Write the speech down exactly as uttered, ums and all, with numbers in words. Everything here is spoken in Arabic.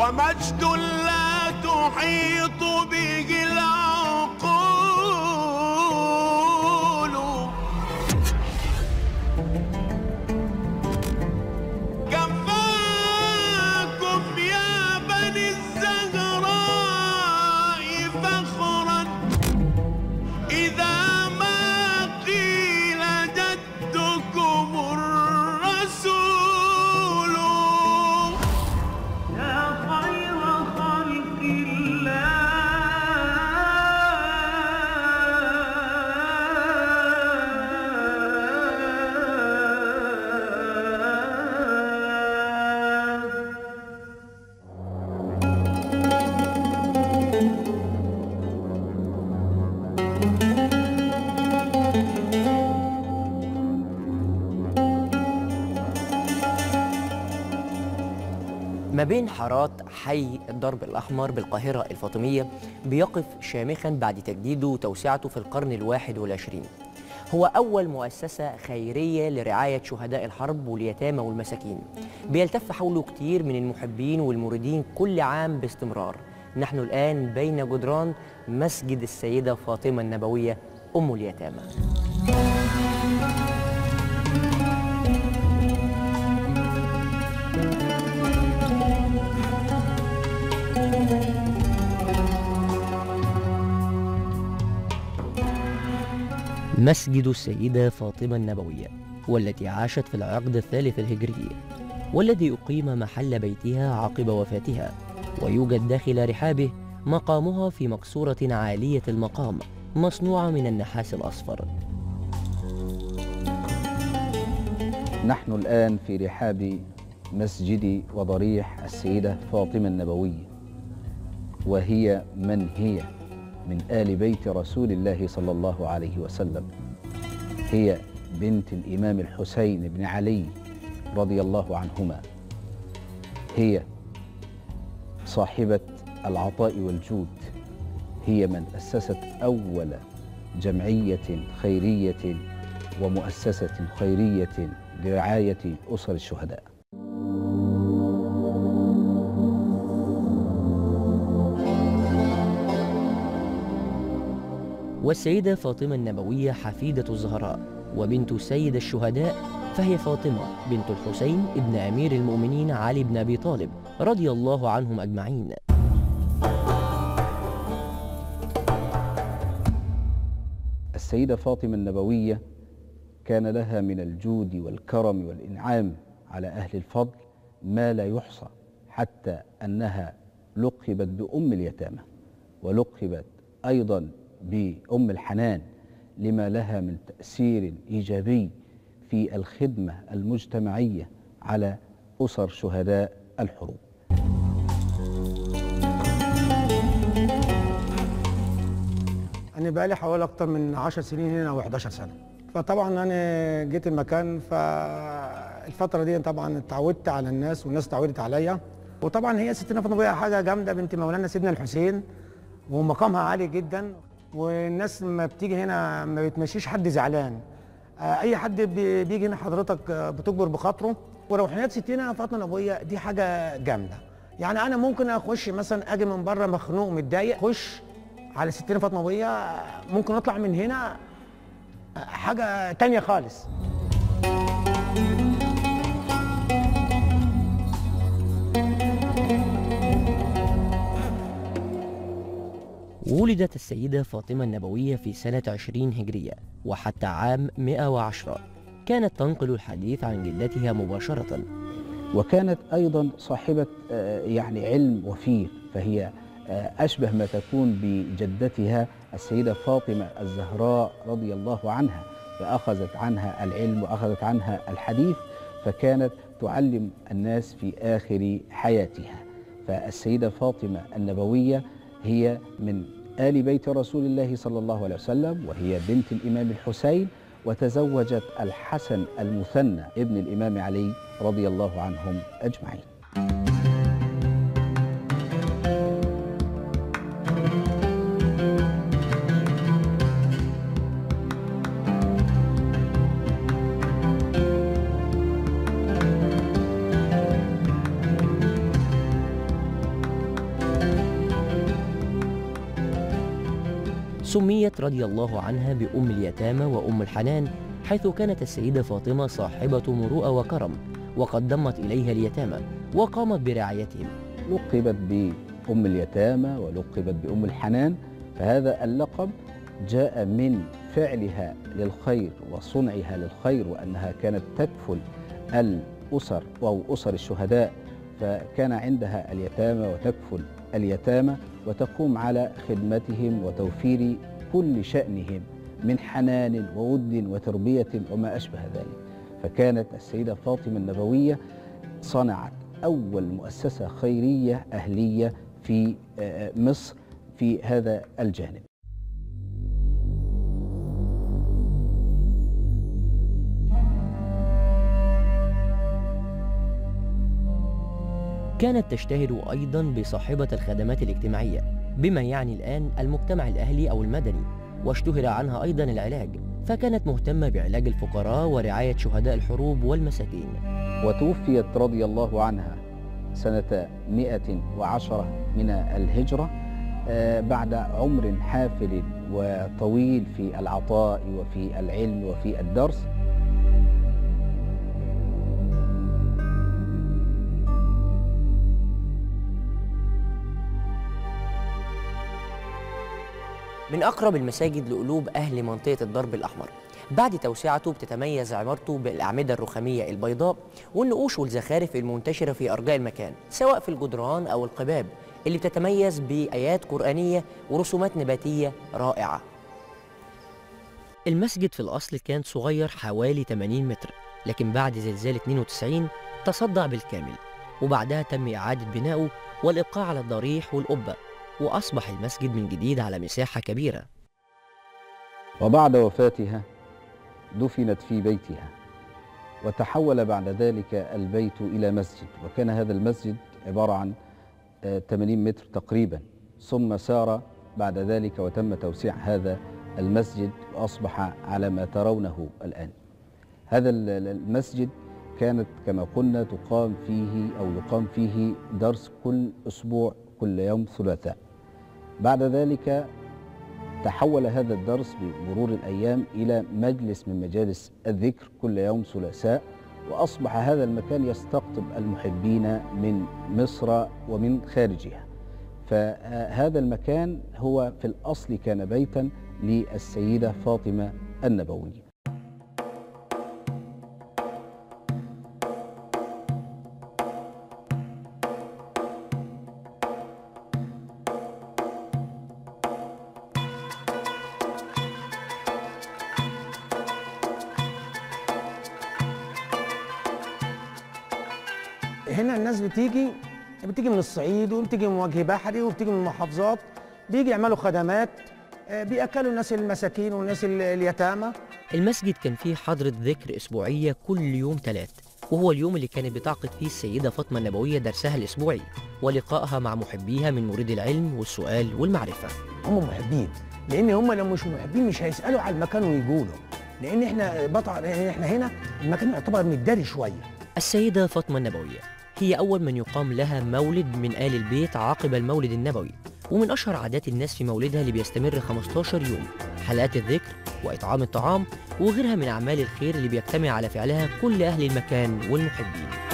ومجد لا تحيط به العقول، كفاكم يا بني الزهراء فخرا إذا ما قيل جدكم الرسول، يا خير خلق الله. ما بين حارات حي الدرب الأحمر بالقاهرة الفاطمية بيقف شامخا بعد تجديده وتوسعته في القرن الواحد والعشرين. هو أول مؤسسة خيرية لرعاية شهداء الحرب واليتامى والمساكين، بيلتف حوله كتير من المحبين والمريدين كل عام باستمرار. نحن الآن بين جدران مسجد السيدة فاطمة النبوية أم اليتامى. مسجد السيدة فاطمة النبوية، والتي عاشت في العقد الثالث الهجري، والذي أقيم محل بيتها عقب وفاتها، ويوجد داخل رحابه مقامها في مقصورة عالية المقام مصنوعة من النحاس الأصفر. نحن الآن في رحاب مسجد وضريح السيدة فاطمة النبوية، وهي من هي من آل بيت رسول الله صلى الله عليه وسلم. هي بنت الإمام الحسين بن علي رضي الله عنهما، هي صاحبة العطاء والجود، هي من أسست أول جمعية خيرية ومؤسسة خيرية لرعاية أسر الشهداء. والسيدة فاطمة النبوية حفيدة الزهراء وبنت سيد الشهداء، فهي فاطمة بنت الحسين ابن أمير المؤمنين علي بن أبي طالب رضي الله عنهم أجمعين. السيدة فاطمة النبوية كان لها من الجود والكرم والإنعام على أهل الفضل ما لا يحصى، حتى أنها لقبت بأم اليتامى، ولقبت أيضا بأم الحنان لما لها من تأثير إيجابي في الخدمة المجتمعية على أسر شهداء الحروب. أنا بقالي حوالي أكتر من عشر سنين هنا أو إحداشر سنة، فطبعا أنا جيت المكان، فالفترة دي طبعا اتعودت على الناس والناس اتعودت عليا. وطبعا هي ستنا فاطمة حاجة جامدة، بنت مولانا سيدنا الحسين، ومقامها عالي جدا، والناس لما بتيجي هنا ما بتمشيش حد زعلان. اي حد بيجي هنا حضرتك بتجبر بخاطره. وروحانيات ستنا فاطمه النبويه دي حاجه جامده، يعني انا ممكن اخش مثلا اجي من بره مخنوق متضايق، اخش على ستنا فاطمه النبويه ممكن اطلع من هنا حاجه تانية خالص. ولدت السيدة فاطمة النبوية في سنة عشرين هجرية، وحتى عام مئة وعشرة كانت تنقل الحديث عن جدتها مباشرة. وكانت أيضا صاحبة يعني علم وفير، فهي أشبه ما تكون بجدتها السيدة فاطمة الزهراء رضي الله عنها، فأخذت عنها العلم وأخذت عنها الحديث، فكانت تعلم الناس في آخر حياتها. فالسيدة فاطمة النبوية هي من آل بيت رسول الله صلى الله عليه وسلم، وهي بنت الإمام الحسين، وتزوجت الحسن المثنى ابن الإمام علي رضي الله عنهم أجمعين. سميت رضي الله عنها بأم اليتامى وأم الحنان، حيث كانت السيدة فاطمة صاحبة مروءة وكرم، وقد ضمت إليها اليتامى وقامت برعايتهم. لقبت بأم اليتامى ولقبت بأم الحنان، فهذا اللقب جاء من فعلها للخير وصنعها للخير، وأنها كانت تكفل الأسر أو أسر الشهداء، فكان عندها اليتامى وتكفل اليتامى وتقوم على خدمتهم وتوفير كل شأنهم من حنان وود وتربية وما أشبه ذلك. فكانت السيدة فاطمة النبوية صنعت أول مؤسسة خيرية أهلية في مصر في هذا الجانب. كانت تشتهر أيضاً بصاحبة الخدمات الاجتماعية، بما يعني الآن المجتمع الأهلي أو المدني، واشتهر عنها أيضاً العلاج، فكانت مهتمة بعلاج الفقراء ورعاية شهداء الحروب والمساكين. وتوفيت رضي الله عنها سنة مئة وعشرة من الهجرة بعد عمر حافل وطويل في العطاء وفي العلم وفي الدرس. من أقرب المساجد لقلوب أهل منطقة الضرب الأحمر، بعد توسعته بتتميز عمارته بالأعمدة الرخامية البيضاء والنقوش والزخارف المنتشرة في أرجاء المكان، سواء في الجدران أو القباب، اللي بتتميز بآيات قرآنية ورسومات نباتية رائعة. المسجد في الأصل كان صغير حوالي ثمانين متر، لكن بعد زلزال اثنين وتسعين تصدع بالكامل، وبعدها تم إعادة بناؤه والإبقاء على الضريح والقبة، وأصبح المسجد من جديد على مساحة كبيرة. وبعد وفاتها دفنت في بيتها، وتحول بعد ذلك البيت إلى مسجد، وكان هذا المسجد عبارة عن ثمانين متر تقريبا، ثم سار بعد ذلك وتم توسيع هذا المسجد وأصبح على ما ترونه الآن. هذا المسجد كانت كما قلنا تقام فيه أو يقام فيه درس كل أسبوع كل يوم ثلاثاء. بعد ذلك تحول هذا الدرس بمرور الأيام إلى مجلس من مجالس الذكر كل يوم ثلاثاء، وأصبح هذا المكان يستقطب المحبين من مصر ومن خارجها. فهذا المكان هو في الأصل كان بيتا للسيدة فاطمة النبوية. هنا الناس بتيجي بتيجي من الصعيد وبتيجي من وجه بحري وبتيجي من المحافظات، بيجي يعملوا خدمات، بيأكلوا الناس المساكين والناس اليتامى. المسجد كان فيه حضرة ذكر أسبوعية كل يوم ثلاث، وهو اليوم اللي كانت بتعقد فيه السيدة فاطمة النبوية درسها الأسبوعي ولقائها مع محبيها من مريد العلم والسؤال والمعرفة. هم محبين، لأن هم لو مش محبين مش هيسألوا على المكان ويجولوا، لأن احنا بطع لأن احنا هنا المكان يعتبر متداري شوية. السيدة فاطمة النبوية هي أول من يقام لها مولد من آل البيت عقب المولد النبوي، ومن أشهر عادات الناس في مولدها اللي بيستمر خمستاشر يوم حلقات الذكر وإطعام الطعام وغيرها من أعمال الخير اللي بيجتمع على فعلها كل أهل المكان والمحبين.